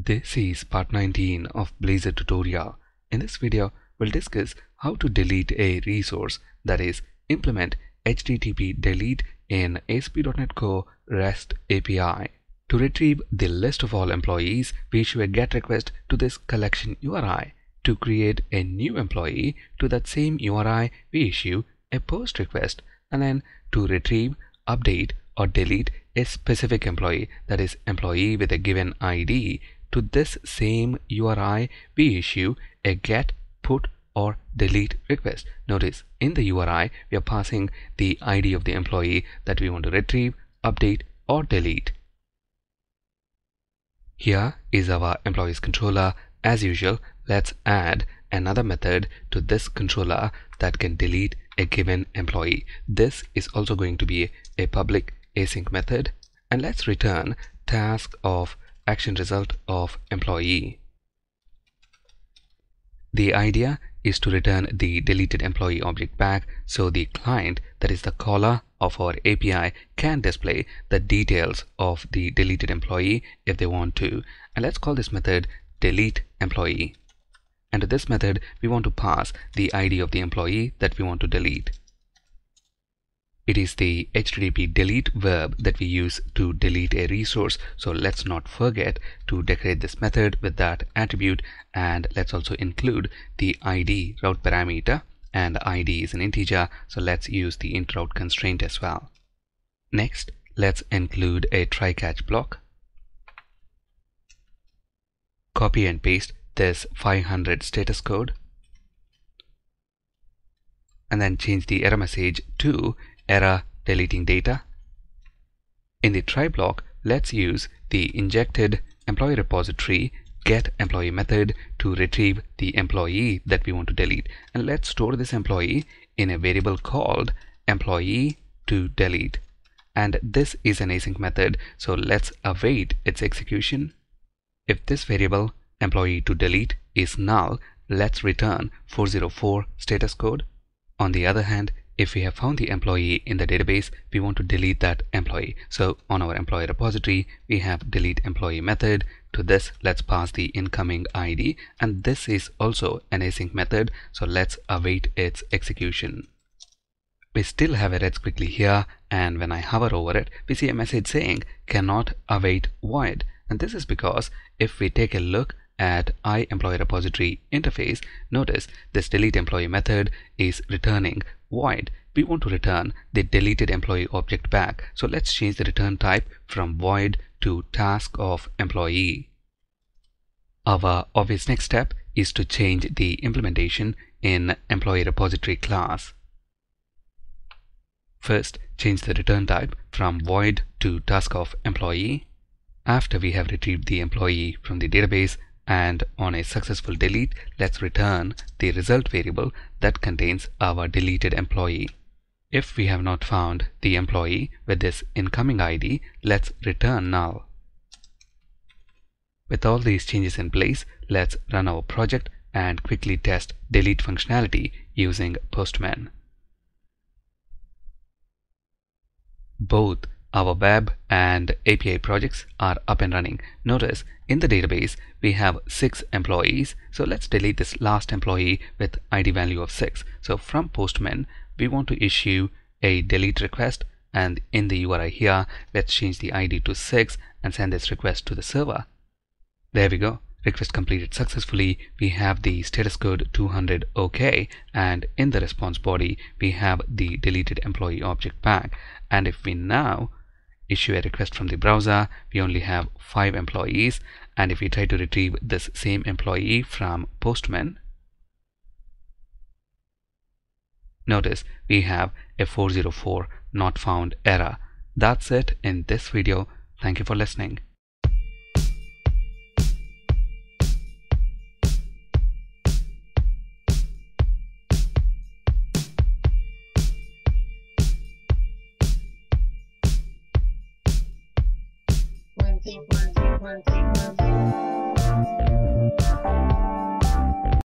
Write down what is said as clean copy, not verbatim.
This is part 19 of Blazor tutorial. In this video, we'll discuss how to delete a resource, that is, implement HTTP delete in ASP.NET Core REST API. To retrieve the list of all employees, we issue a GET request to this collection URI. To create a new employee to that same URI, we issue a POST request. And then to retrieve, update, or delete a specific employee, that is, employee with a given ID, to this same URI, we issue a GET, PUT, or delete request. Notice in the URI, we are passing the ID of the employee that we want to retrieve, update, or delete. Here is our employees controller. As usual, let's add another method to this controller that can delete a given employee. This is also going to be a public async method, and let's return task of action result of employee. The idea is to return the deleted employee object back so the client, that is the caller of our API, can display the details of the deleted employee if they want to. And let's call this method delete employee. And to this method, we want to pass the ID of the employee that we want to delete. It is the HTTP delete verb that we use to delete a resource, so let's not forget to decorate this method with that attribute, and let's also include the ID route parameter, and ID is an integer, so let's use the int route constraint as well. Next, let's include a try-catch block. Copy and paste this 500 status code, and then change the error message to error deleting data. In the try block, let's use the injected employee repository get employee method to retrieve the employee that we want to delete, and let's store this employee in a variable called employee to delete. And this is an async method, so let's await its execution. If this variable employee to delete is null, let's return 404 status code. On the other hand, if we have found the employee in the database, we want to delete that employee. So on our employee repository, we have delete employee method. To this, let's pass the incoming ID, and this is also an async method, so let's await its execution. We still have a red squiggly here, and when I hover over it, we see a message saying cannot await void. And this is because if we take a look at iEmployee repository interface, notice this delete employee method is returning void. We want to return the deleted employee object back, so let's change the return type from void to task of employee. Our obvious next step is to change the implementation in employee repository class. First, change the return type from void to task of employee. After we have retrieved the employee from the database, and on a successful delete, let's return the result variable that contains our deleted employee. If we have not found the employee with this incoming ID, let's return null. With all these changes in place, let's run our project and quickly test delete functionality using Postman. Both our web and API projects are up and running. Notice in the database we have 6 employees, so let's delete this last employee with ID value of 6. So from Postman, we want to issue a delete request, and in the URI here, let's change the ID to 6 and send this request to the server. There we go. Request completed successfully. We have the status code 200 OK, and in the response body we have the deleted employee object back. And if we now issue a request from the browser, we only have 5 employees, and if we try to retrieve this same employee from Postman, notice we have a 404 not found error. That's it in this video. Thank you for listening. One, two, one, two, one, two, one, two.